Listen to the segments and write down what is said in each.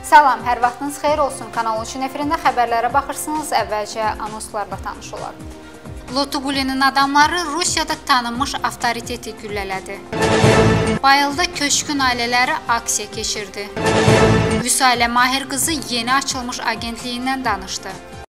Salam, hər vaxtınız xeyir olsun. Kanal 3-ün efirində xəbərlərə baxırsınız. Əvvəlcə anonslarla tanış olaq. Lotugulinin adamları Rusiyada tanınmış avtoriteti güllələdi. Bayılda köçkün ailələri aksiya keçirdi. Vüsalə Mahir qızı yeni açılmış agentliyindən danışdı.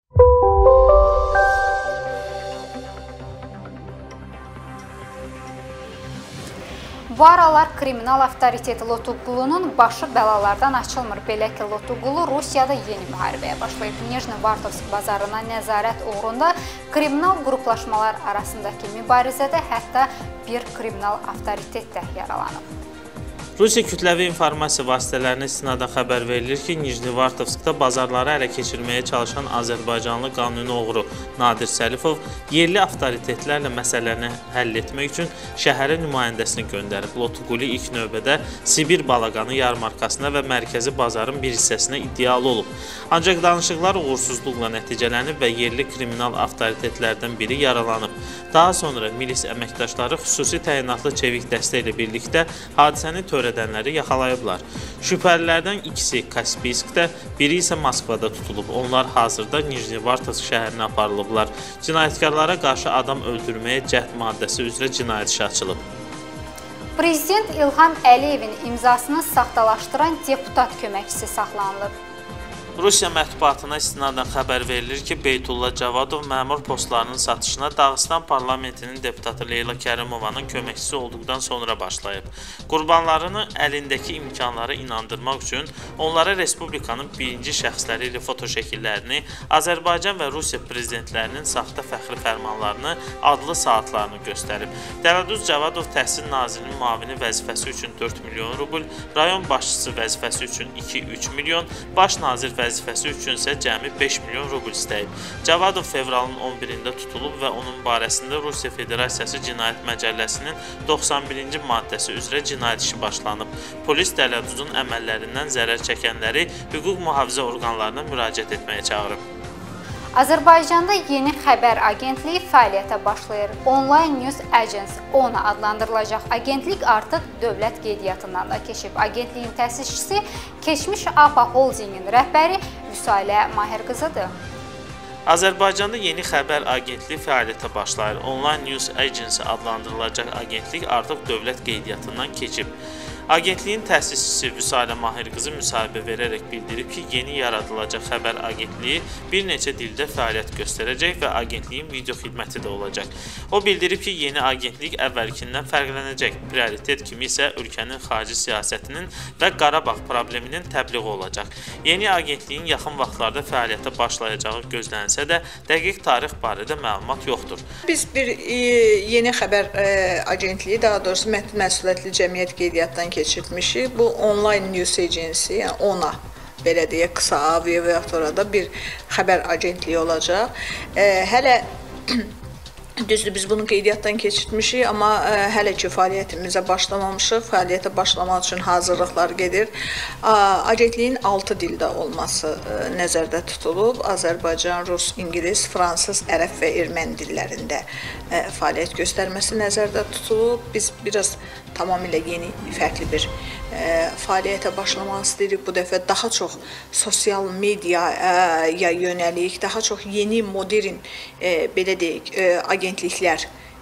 Bu aralar kriminal avtoriteti Lotugulunun başı bəlalardan açılmır. Belə ki, Lotugulu Rusiyada yeni müharibəyə başlayıb. Nijnevartovsk bazarına nəzarət uğrunda kriminal qruplaşmalar arasındakı mübarizədə hətta bir kriminal avtoritet də yaralanıb. Rusiya kütləvi informasiya vasitələrinə istinadən xəbər verilir ki, Nijnevartovskda bazarları ələ keçirməyə çalışan Azərbaycanlı qanuni oğru Nadir Səlifov yerli avtoritetlərlə məsələlərini həll etmək üçün şəhərə nümayəndəsini göndərib. Lotugulu ilk növbədə Sibir balaqanı yarmarkasına və mərkəzi bazarın bir hissəsinə iddialı olub. Ancaq danışıqlar uğursuzluqla nəticələnib və yerli kriminal avtoritetlərdən biri yaralanıb. Daha sonra milis əməkdaşları xüsusi təyinatlı çevik dəstə ilə birlikdə hadisəni törədənləri yaxalayıblar. Şübhəlilərdən ikisi Kaspiyskdə, biri isə Moskvada tutulub. Onlar hazırda Nijnevartovsk şəhərinə aparılıblar. Cinayətkarlara qarşı adam öldürməyə cəhd maddəsi üzrə cinayət işi açılıb. Prezident İlham Əliyevin imzasını saxtalaşdıran deputat köməkçisi saxlanılıb. Rusiya mətbuatına istinadən xəbər verilir ki, Beytullah Cavadov məmur postlarının satışına Dağıstan parlamentinin deputatı Leyla Kərimovanın köməkçisi olduqdan sonra başlayıb. Qurbanlarını əlindəki imkanlara inandırmaq üçün onlara Respublikanın birinci şəxsləri ilə fotoşəkillərini, Azərbaycan və Rusiya prezidentlərinin saxta fəxri fərmanlarını, adlı saatlarını göstərib. Dələduz Cavadov təhsil nazirinin müavini vəzifəsi üçün 4 milyon rubl, rayon başçısı vəzifəsi üçün 2-3 milyon, baş nazir vəzifəsi üçün isə cəmi 5 milyon rubl istəyib. Cavadov fevralın 11-də tutulub və onun barəsində Rusiya Federasiyası Cinayət Məcəlləsinin 91-ci maddəsi üzrə cinayət işi başlanıb. Polis Dələduzun əməllərindən zərər çəkənləri hüquq mühafizə orqanlarına müraciət etməyə çağırıb. Azərbaycanda yeni xəbər agentliyi fəaliyyətə başlayır. Online News Agency ONA adlandırılacaq agentlik artıq dövlət qeydiyyatından da keçib. Agentliyin təsisçisi keçmiş APA Holdingin rəhbəri Vüsalə Mahir qızıdır. Azərbaycanda yeni xəbər agentliyi fəaliyyətə başlayır. Online News Agency adlandırılacaq agentlik artıq dövlət qeydiyyatından keçib. Agentliyin təsisçisi Vüsalə Mahir qızı müsahibə verərək bildirib ki, yeni yaradılacaq xəbər agentliyi bir neçə dildə fəaliyyət göstərəcək və agentliyin video xidməti də olacaq. O bildirib ki, yeni agentlik əvvəlkindən fərqlənəcək. Prioritet kimi isə ölkənin xarici siyasətinin və Qarabağ probleminin təbliği olacaq. Yeni agentliyin yaxın vaxtlarda fəaliyyətə başlayacağı gözlənsə də, dəqiq tarix barədə məlumat yoxdur. Biz bir yeni xəbər agentliyi, daha doğrusu məsuliyyətli cəmiyyət qeydiyyatdan keçirtmişik. Bu Online News Agency, yəni ONA, belə deyək, qısa abreviaturada bir xəbər agentliyi olacaq. Hələ düzdür, biz bunu qeydiyyatdan keçirtmişik, amma hələ ki fəaliyyətimizə başlamamışıq. Fəaliyyətə başlamaq üçün hazırlıqlar gedir. Agentliyin 6 dildə olması nəzərdə tutulub. Azərbaycan, Rus, İngilis, Fransız, ərəb və erməni dillərində fəaliyyət göstərməsi nəzərdə tutulub. Biz biraz tamamilə yeni, fərqli bir fəaliyyətə başlamaq istəyirik. Bu dəfə daha çox sosial mediaya yönəlik, daha çox yeni, modern, belə deyək, agentliklər,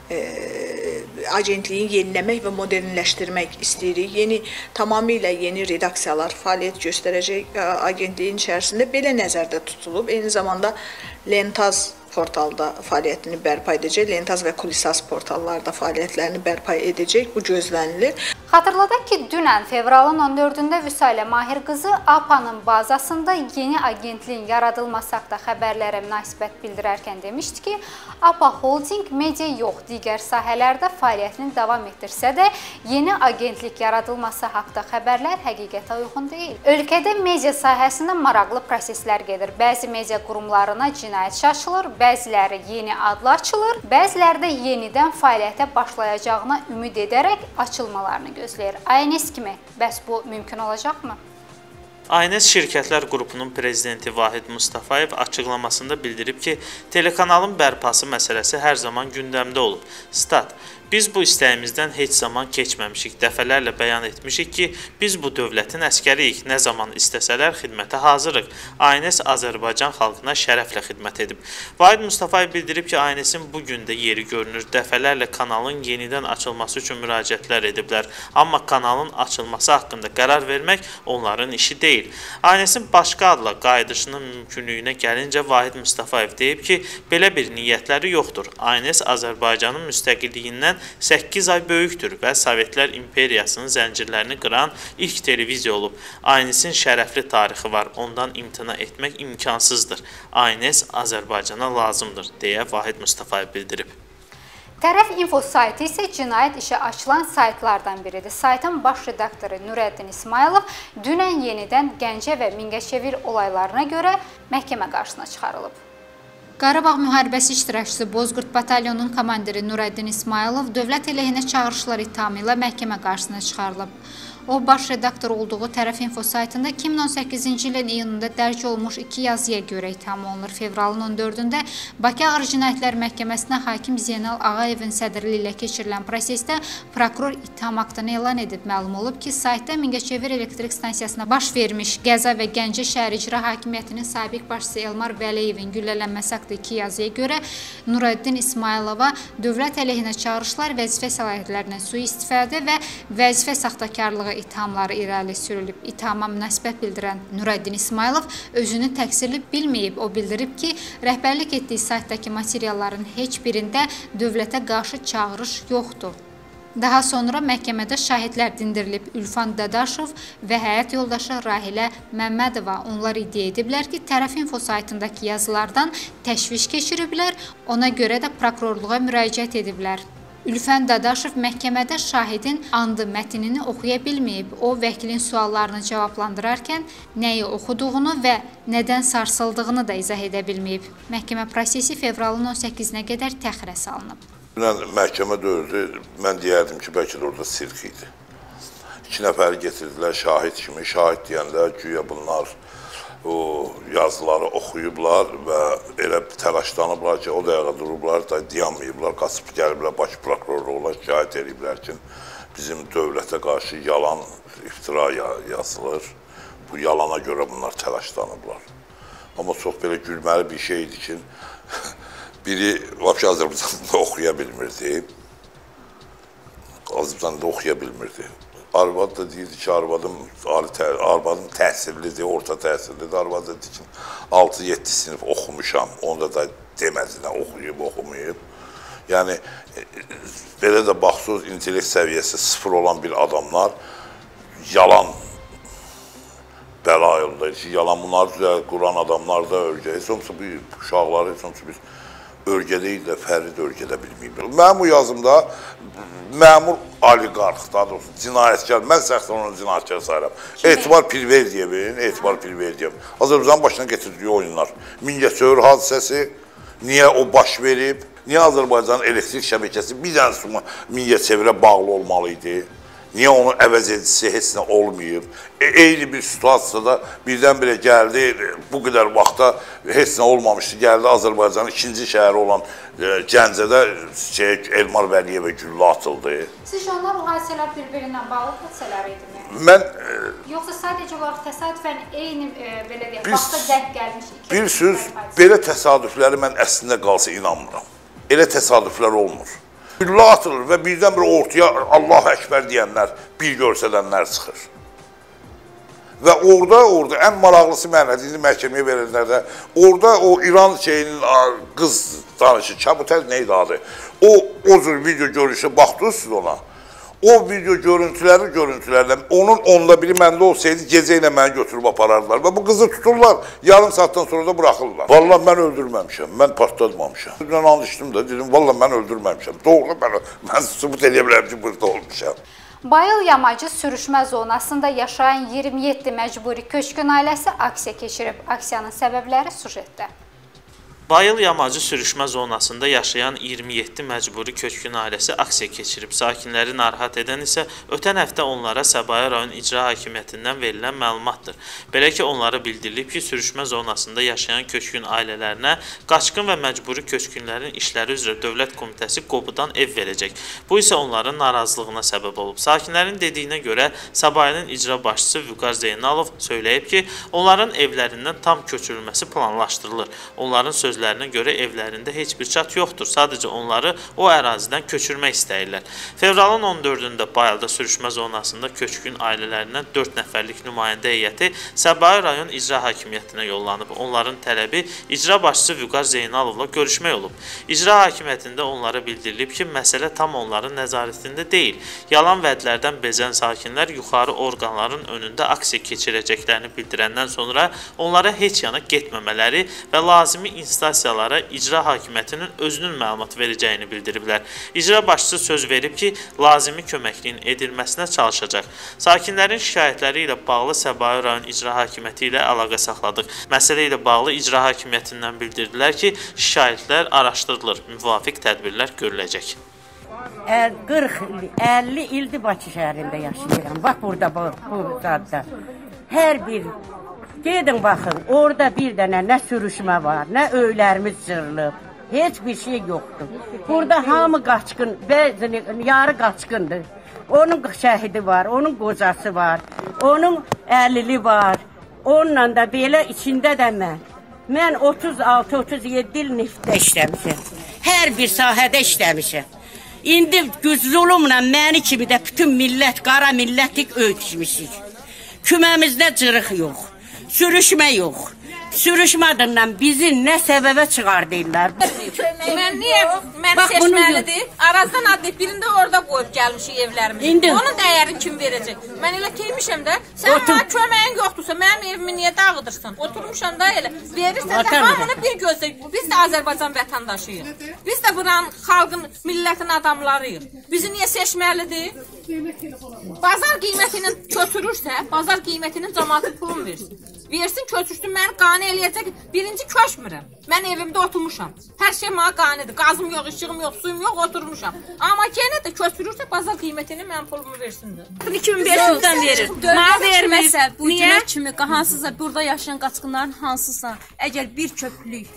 agentliyin yeniləmək və modernləşdirmək istəyirik. Tamamilə yeni redaksiyalar fəaliyyət göstərəcək agentliyin içərisində belə nəzərdə tutulub. Eyni zamanda Lentaz portalda fəaliyyətini bərpa edəcək, Lentaz və Kulisas portallarda fəaliyyətlərini bərpa edəcək, bu gözlənilir. Xatırladaq ki, dünən fevralın 14-də Vüsalə Mahir qızı APA-nın bazasında yeni agentliyin yaradılması haqqında xəbərlərə münasibət bildirərkən demişdi ki, APA Holding media yox, digər sahələrdə fəaliyyətini davam etdirsə də, yeni agentlik yaradılması haqqında xəbərlər həqiqətə uyğun deyil. Ölkədə media sahəsində maraqlı proseslər gedir. Bəzi media qurumlarına cinayət işi açılır, bəziləri yeni adla açılır, bəziləri də yenidən fəaliyyətə başlayacağına ümid edərək açılmalarını gözləyir. ANS kimi, bəs bu mümkün olacaqmı? ANS Şirkətlər Qrupunun prezidenti Vahid Mustafayev açıqlamasında bildirib ki, telekanalın bərpası məsələsi hər zaman gündəmdə olub. Stat: Biz bu istəyimizdən heç zaman keçməmişik. Dəfələrlə bəyan etmişik ki, biz bu dövlətin əskəriyik. Nə zaman istəsələr xidmətə hazırıq. ANS Azərbaycan xalqına şərəflə xidmət edib. Vahid Mustafayev bildirib ki, ANS-in bu gün də yeri görünür. Dəfələrlə kanalın yenidən açılması üçün müraciətlər ediblər. Amma kanalın açılması haqqında qərar vermək onların işi deyil. ANS-in başqa adla qayıdışının mümkünlüyünə gəlincə Vahid Mustafayev deyib ki, belə bir niyyətləri yoxdur. ANS Azərbaycanın müstəqilliyindən 8 ay böyükdür və Sovetlər imperiyasının zəncirlərini qıran ilk televiziya olub. ANS-in şərəfli tarixi var, ondan imtina etmək imkansızdır. ANS Azərbaycana lazımdır, deyə Vahid Mustafayev bildirib. Tərəf info saytı isə cinayət işi açılan saytlardan biridir. Saytın baş redaktoru Nurəddin İsmayılov dünən yenidən Gəncə və Mingəçevir olaylarına görə məhkəmə qarşısına çıxarılıb. Qarabağ müharibəsi iştirakçısı Bozqurd batalyonunun komandiri Nurəddin İsmayılov dövlət əleyhinə çağırışlar ithamı ilə məhkəmə qarşısına çıxarılıb. O, baş redaktor olduğu Tərəf info saytında 2018-ci ilin iyununda dərc olmuş 2 yazıya görə itham olunur. Fevralın 14-də Bakı Ağır Cinayətlər Məhkəməsinə hakim Zeynal Ağayevin sədrliyi ilə keçirilən prosesdə prokuror itham aktını elan edib. Məlum olub ki, saytda Mingəçevir elektrik stansiyasına baş vermiş qəza və Gəncə şəhər icra hakimiyyətinin sabiq başçısı Elmar Vəliyevin güllələnməsi haqqında 2 yazıya görə Nurəddin İsmayılova dövlət əleyhinə çağırışlar, vəzifə səlahiyyətlərindən sui-istifadə və vəzifə saxtakarlığı ithamları irəli sürülüb. İthama münasibət bildirən Nurəddin İsmayılov özünü təqsirli bilməyib. O bildirib ki, rəhbərlik etdiyi saytdakı materialların heç birində dövlətə qarşı çağırış yoxdur. Daha sonra məhkəmədə şahidlər dindirilib. Ülfan Dadaşov və həyat yoldaşı Rahilə Məmmədova. Onlar iddia ediblər ki, Tərəf info saytındakı yazılardan təşviş keçiriblər, ona görə də prokurorluğa müraciət ediblər. Ülfən Dadaşov məhkəmədə şahidin andı mətnini oxuya bilməyib. O, vəkilin suallarını cavablandırarkən nəyi oxuduğunu və nədən sarsıldığını da izah edə bilməyib. Məhkəmə prosesi fevralın 18-nə qədər təxirə salınıb. Məhkəmə dördü, mən deyərdim ki, bəlkə də orada sirk idi. 2 nəfəri getirdilər şahid kimi. Şahid deyəndə güya bunlar o yazıları oxuyublar və elə təlaşlanıblar ki, o dəqiqə durublar da dayanmayıblar, qaçıb gəliblər, baş prokurorluğuna şikayət ediblər ki, bizim dövlətə qarşı yalan iftira yazılır. Bu yalana görə bunlar təlaşlanıblar. Amma çox belə gülməli bir şey idi ki, biri vəbşə Azərbaycanda oxuya bilmirdi. Azərbaycanda oxuya bilmirdi. Arvad da deyirdi ki, arvadım təhsillidir, orta təhsillidir. Arvad da deyir ki, 6-7 sinif oxumuşam. Onda da demədi nə oxuyub, oxumayıb. Yəni, belə də baxsız, intellekt səviyyəsi 0 olan bir adamlar yalan bəla yolundayır ki, yalan bunları quran adamlar da ölkəyə. Heç olmasa bu uşaqları, heç olmasa biz ölkədə ilə fərdi ölkədə bilməyib. Mənim bu yazımda məmur oliqarx, daha doğrusu cinayətkar, mən şəxsən onu cinayətkar sayıram. Etibar Pirverdiyevin, Etibar Pirverdiyev. Azərbaycanın başına getirdiyi oyunlar. Mingəçevir hadisəsi, niyə o baş verib, niyə Azərbaycanın elektrik şəbəkəsi bir dənə sonra Mingəçevirə bağlı olmalıydı? Niyə onun əvəz edicisi heç nə olmayıb? Eyni bir situasiyada birdən-birə gəldi, bu qədər vaxtda heç nə olmamışdı, gəldi Azərbaycanın 2-ci şəhəri olan Gəncədə Elmar Vəliyevə güllə atıldı. Sizcə onlar o hadisələr bir-birindən bağlı hadisələr idimi? Mən... Yoxsa sadəcə olaraq təsadüfən eyni, belə deyək, vaxta dəq gəlmiş? Bir söz, belə təsadüfləri mən əslində qalsa inanmıram. Elə təsadüflər olmur. Güllə atılır və birdən-birə ortaya Allah Əkbər deyənlər, bir görsədənlər çıxır. Və orada ən maraqlısı mənədir, indi məhkəməyə verilənlərdə, orada o İran şeyinin qız danışı, Kabutəz neydi adı? O cür video görüşə baxdınız siz ona. O video görüntülərlə, onun onda biri məndə olsaydı, gecə ilə məni götürüb aparardılar. Və bu qızı tuturlar, yarım saatdan sonra da bıraxırlar. Vallahi mən öldürməmişəm, mən partlatmamışam. Mən and içdim də, dedim, vallahi mən öldürməmişəm. Doğru, mən sübut edə bilərəm ki, burada olmuşam. Bayıl Yamacı sürüşmə zonasında yaşayan 27 məcburi köçkün ailəsi aksiya keçirib. Aksiyanın səbəbləri sujetdə. Bayıl yamacı sürüşmə zonasında yaşayan 27 məcburi köçkün ailəsi aksiya keçirib. Sakinləri narahat edən isə ötən həftə onlara Səbail rayon icra hakimiyyətindən verilən məlumatdır. Belə ki, onlara bildirilib ki, sürüşmə zonasında yaşayan köçkün ailələrinə qaçqın və məcburi köçkünlərin işləri üzrə Dövlət Komitəsi Qobudan ev verəcək. Bu isə onların narazılığına səbəb olub. Sakinlərin dediyinə görə Səbailin icra başçısı Vüqar Zeynalov söyləyib ki, onların evlərindən tam köçürülməsi planlaşdırılır. Onların sözlərinə görə evlərində heç bir çat yoxdur. Sadəcə onları o ərazidən köçürmək istəyirlər. Fevralın 14-də Bayılda sürüşmə zonasında köçkün ailələrindən 4 nəfərlik nümayəndə heyəti Səbail rayon icra hakimiyyətinə yollanıb. Onların tələbi icra başçısı Vüqar Zeynalovla görüşmək olub. İcra hakimiyyətində onlara bildirilib ki, məsələ tam onların nəzarətində deyil. Yalan vədlərdən bezən sakinlər yuxarı orqanların önündə aksiya keçirəcəklərini bildirəndən sonra onlara heç yana getməmələri və lazımi instansiyalara icra hakimiyyətinin özünün məlumat verəcəyini bildiriblər. İcra başçısı söz verib ki, lazımi köməkliyin edilməsinə çalışacaq. Sakinlərin şikayətləri ilə bağlı Səbail rayon icra hakimiyyəti ilə əlaqə saxladıq. Məsələ ilə bağlı icra hakimiyyətindən bildirdilər ki, şikayətlər araşdırılır, müvafiq tədbirlər görüləcək. 40-50 ildir Bakı şəhərində yaşayıram. Bax burada, bu zadda. Hər bir gedin baxın, orada bir dənə nə sürüşmə var, nə öylərimiz cırılıb, heç bir şey yoxdur. Burada hamı qaçqın, yarı qaçqındır. Onun şəhidi var, onun qocası var, onun əlili var. Onunla da belə içində də mən. Mən 36-37 il neftdə işləmişəm. Hər bir sahədə işləmişəm. İndi zulümlə məni kimi də bütün millət, qara millətlik öyküşmüşük. Küməmizdə cırıq yox. Sürüşmə yox. Sürüşmə adından bizi nə səbəbə çıxardırlar? Mən niyə məni seçməlidir? Arazdan adlayıb birində orada qoyub gəlmişik evlərimizi. Onun dəyərini kim verəcək? Mən elə keymişəm də, sən mənə köməyin yoxdursa, mənim evimi niyə dağıdırsan? Oturmuşam da elə, verirsən də hamını bir gözlə. Biz də Azərbaycan vətəndaşıyıq. Biz də buranın xalqın, millətin adamlarıyıq. Bizi niyə seçməlidir? Bazar qiymətinin köçürürsə, bazar qiymətinin cəmaatı pulun versin. Versin, köçürsün, məni qane eləyəcək. Birinci köçmürəm. Mən evimdə oturmuşam. Hər şey mənə qanedir. Qazım yox, işığım yox, suyum yox, oturmuşam. Amma yenə də köçürürsə, bazar qiymətini mən pulumu versindir. 2500-dən verir. Mənə verməsə, bu günə kimi hansısa burada yaşayan qaçqınların hansısa, əgər bir köplük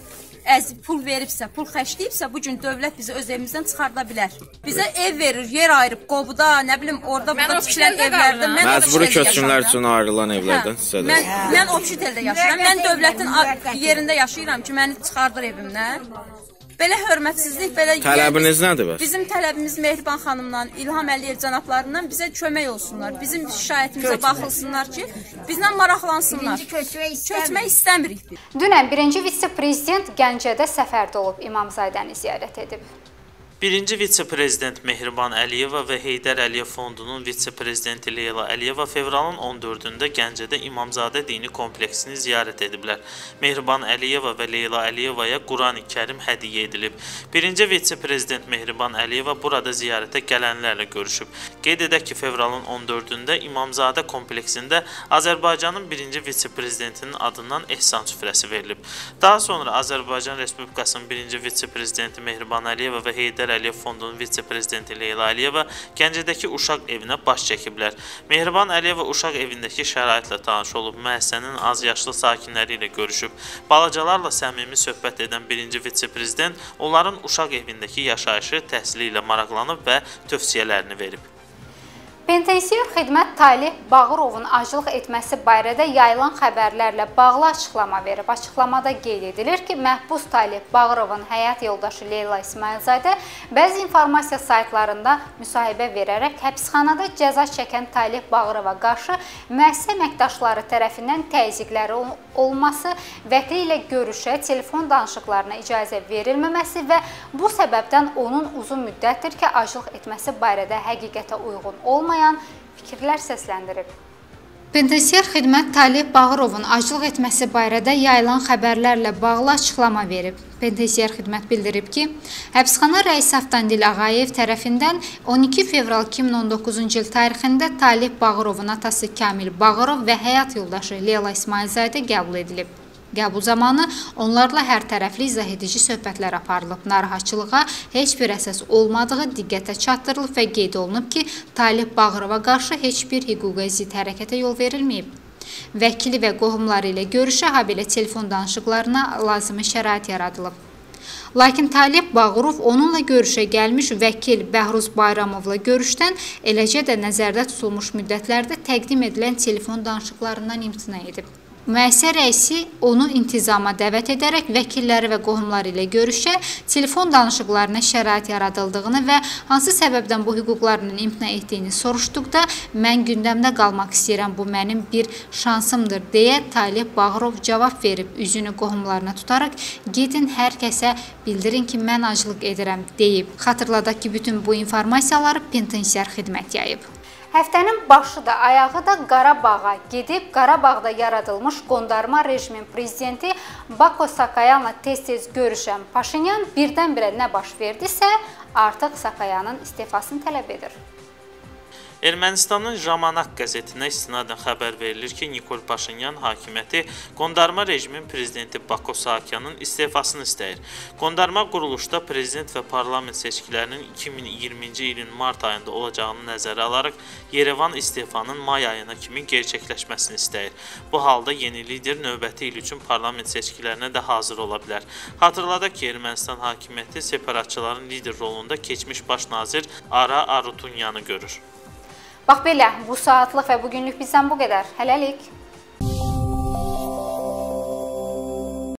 pul veribsə, pul xərcləyibsə, bu gün dövlət bizi öz evimizdən çıxarda bilər. Bizə ev verir, yer ayırıb, Qobuda, nə bilim, orada burada tikilən evlərdə. Məcburi köçkünlər üçün ayrılan evlərdən sizədir. Mən Obşiteldə yaşayıram. Mən dövlətin yerində yaşayıram ki, məni çıxardır evimdən. Belə hörmətsizlik, belə... Tələbiniz nədir bəs? Bizim tələbimiz Mehriban xanımdan, İlham Əliyev cənablarından bizə kömək olsunlar. Bizim şikayətimizə baxılsınlar ki, bizlə maraqlansınlar. Köçmək istəmirik. Dünən 1-ci vitse-prezident Gəncədə səfərdə olub, İmamzadəni ziyarət edib. Birinci vitse-prezident Mehriban Əliyeva və Heydər Əliyev Fondunun vitse-prezidenti Leyla Əliyeva fevralın 14-də Gəncədə İmamzadə dini kompleksini ziyarət ediblər. Mehriban Əliyeva və Leyla Əliyevaya Qurani Kərim hədiyyə edilib. Birinci vitse-prezident Mehriban Əliyeva burada ziyarətə gələnlərlə görüşüb. Qeyd edək ki, fevralın 14-də İmamzadə kompleksində Azərbaycanın birinci vitse-prezidentinin adından ehsan süfrəsi verilib. Daha sonra Azərbaycan Respublikasının birinci vitse-prezidenti Mehriban Əliyeva və Heydər Əliyev Fondunun vitse-prezidenti Leyla Əliyeva Gəncədəki uşaq evinə baş çəkiblər. Mehriban Əliyeva uşaq evindəki şəraitlə tanış olub, müəssisənin az yaşlı sakinləri ilə görüşüb. Balacalarla səmimi söhbət edən birinci vitse-prezident onların uşaq evindəki yaşayışı, təhsili ilə maraqlanıb və tövsiyələrini verib. Penitensiar xidmət Talih Bağırovun aclıq etməsi barədə yayılan xəbərlərlə bağlı açıqlama verib. Açıqlamada qeyd edilir ki, məhbus Talih Bağırovun həyat yoldaşı Leyla İsmailzadə bəzi informasiya saytlarında müsahibə verərək həbsxanada cəza çəkən Talih Bağırova qarşı müəssisə əməkdaşları tərəfindən təzyiqləri olması, vəkili ilə görüşə, telefon danışıqlarına icazə verilməməsi və bu səbəbdən onun uzun müddətdir ki, aclıq etməsi barədə həqiqətə uyğun olmayan fikirlər səsləndirib. Penitensiar xidmət Talih Bağırovun aclıq etməsi barədə yayılan xəbərlərlə bağlı açıqlama verib. Penitensiar xidmət bildirib ki, həbsxana rəisi Avtandil Ağayev tərəfindən 12 fevral 2019-cu il tarixində Talih Bağırovun atası Kamil Bağırov və həyat yoldaşı Leyla İsmailzadə qəbul edilib. Qəbul zamanı onlarla hərtərəfli izah edici söhbətlər aparılıb. Narahatçılığa heç bir əsas olmadığı diqqətə çatdırılıb və qeyd olunub ki, Talib Bağırova qarşı heç bir hüquqa zidd hərəkətə yol verilməyib. Vəkili və qohumları ilə görüşə, habelə telefon danışıqlarına lazımi şərait yaradılıb. Lakin Talib Bağırov onunla görüşə gəlmiş vəkil Bəhruz Bayramovla görüşdən, eləcə də nəzərdə tutulmuş müddətlərdə təqdim edilən telefon danışıqlarından imtina edib. Müəssisə rəisi onu intizama dəvət edərək vəkilləri və qohumları ilə görüşə, telefon danışıqlarına şərait yaradıldığını və hansı səbəbdən bu hüquqlarının imtina etdiyini soruşduqda, mən gündəmdə qalmaq istəyirəm, bu mənim bir şansımdır deyə Talib Bağırov cavab verib, üzünü qohumlarına tutaraq, gedin hər kəsə bildirin ki, mən aclıq edirəm deyib. Xatırladaq ki, bütün bu informasiyaları penitensiar xidmət yayıb. Həftənin başı da, ayağı da Qarabağa gedib, Qarabağda yaradılmış qondarma rejimin prezidenti Bako Saakoyanla tez-tez görüşən Paşinyan birdən-birə nə baş verdisə, artıq Saakoyanın istifasını tələb edir. Ermənistanın Jamanak qəzetinə istinadən xəbər verilir ki, Nikol Paşinyan hakimiyyəti qondarma rejimin prezidenti Bako Saakoyanın istifasını istəyir. Qondarma quruluşda prezident və parlament seçkilərinin 2020-ci ilin mart ayında olacağını nəzərə alaraq Yerevan istifanın may ayına kimi gerçəkləşməsini istəyir. Bu halda yeni lider növbəti il üçün parlament seçkilərinə də hazır ola bilər. Hatırladaq ki, Ermənistan hakimiyyəti separatçıların lider rolunda keçmiş baş nazir Ara Arutunyanı görür. Bax belə, bu saatlıq və bugünlük bizdən bu qədər. Hələlik.